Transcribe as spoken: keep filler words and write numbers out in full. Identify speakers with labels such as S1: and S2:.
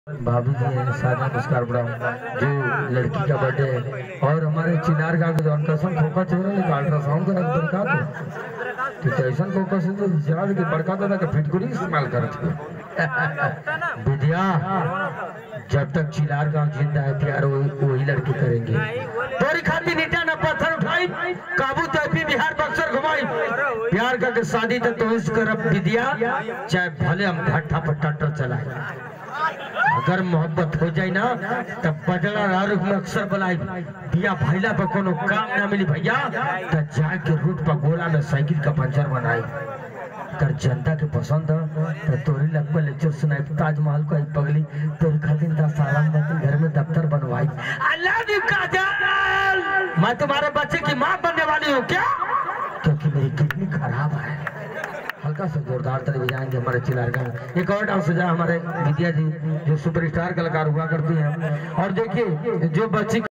S1: भाभी जी है सादा मुस्कार बड़ा जो लड़की का बर्थडे है और हमारे चिनार गांव के जौन कसम खोका चोरा लेके अल्ट्रासाउंड करा के बड़का तो तो ऐसा खोका से तो जान के बड़का दादा के फिटकुरी इस्तेमाल करत विद्या जब तक चिनार गांव जिंदा है प्यार वही लड़की करेंगे तोरी खाती नीटा न पत्थर उठाई काबू तैपी बिहार बक्सर घुमाई प्यार का शादी तक तो इस करब विद्या चाहे भले हम भट्ठा पर ट्रैक्टर चलाए अगर मोहब्बत हो जाए ना तब बजड़ा रारुख में अक्सर बुलाई दिया भैला पर कोनो काम ना मिली भैया तो जाके रूट पर गोला में साइकिल का पंचर बनाई कर जनता के पसंद तो तोरी लग पर लेक्चर सुनाई ताजमहल को एक पगली तोरी खातिर दस साल में घर में दफ्तर बनवाई अल्लाह दी काजल मैं तुम्हारे बच्चे की माँ बनने वाली हूँ क्या क्योंकि मेरी किडनी खराब है। हल्का सा जोरदार तरह जाएंगे हमारे चिलार का एक और डांस सजा हमारे विद्या जी जो सुपरस्टार कलाकार हुआ करती हैं और देखिए जो बच्ची